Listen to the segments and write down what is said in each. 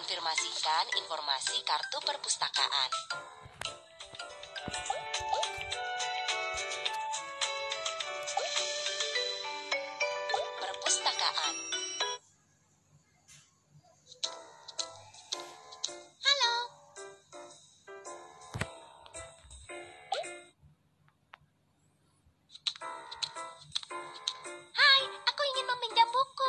Konfirmasikan informasi kartu perpustakaan. Perpustakaan. Halo. Hai, aku ingin meminjam buku.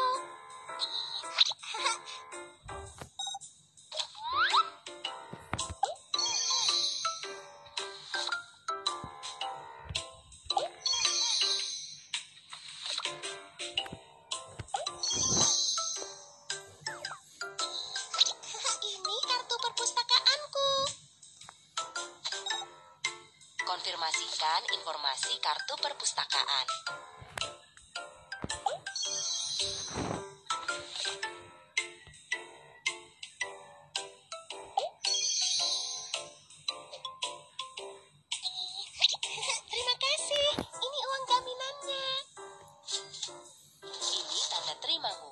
Ini kartu perpustakaanku. Konfirmasikan informasi kartu perpustakaan. Terima kasih. Ini uang jaminannya. Ini tanda terimamu.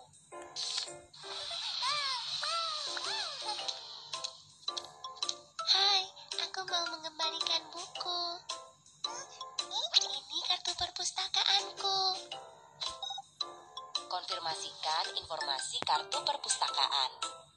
Hai, aku mau mengembalikan buku. Ini kartu perpustakaanku. Konfirmasikan informasi kartu perpustakaan.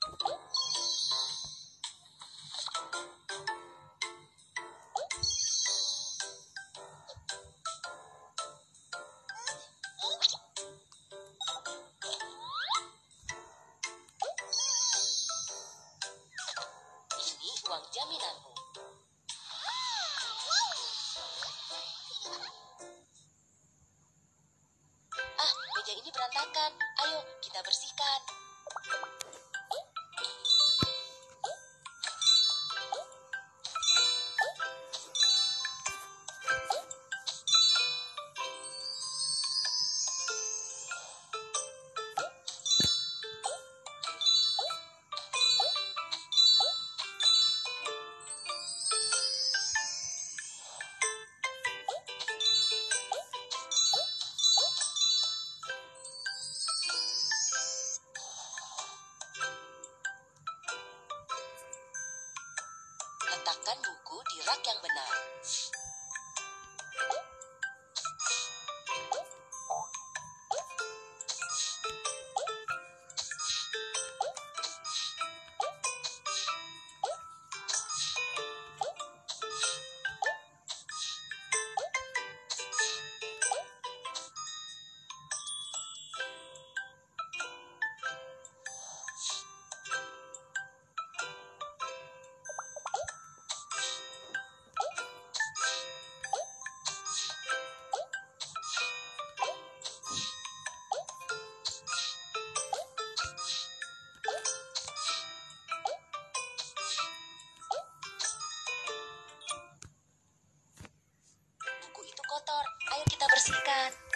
Ini uang jaminanmu. Meja ini berantakan. Ayo, kita bersihkan. Letakkan buku di rak yang benar. Buku itu kotor. Ayo kita bersihkan.